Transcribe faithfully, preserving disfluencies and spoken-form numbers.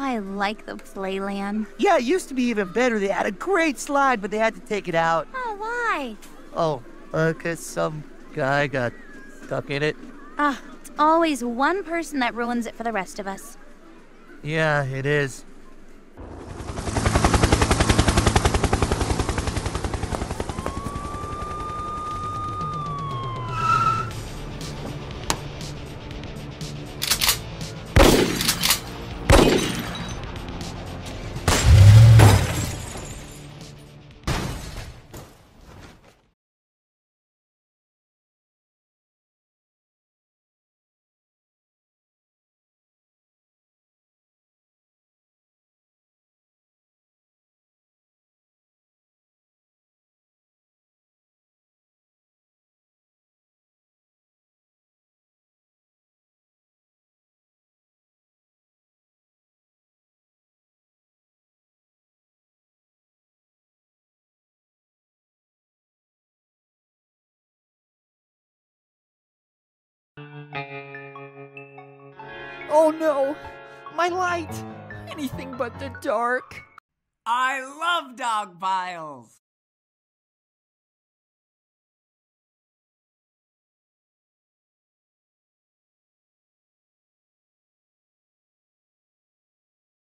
I like the playland. Yeah, it used to be even better. They had a great slide, but they had to take it out. Oh, why? Oh, uh, 'cause some guy got stuck in it. Ah, it's always one person that ruins it for the rest of us. Yeah, it is. Oh no! My light! Anything but the dark. I love dog piles.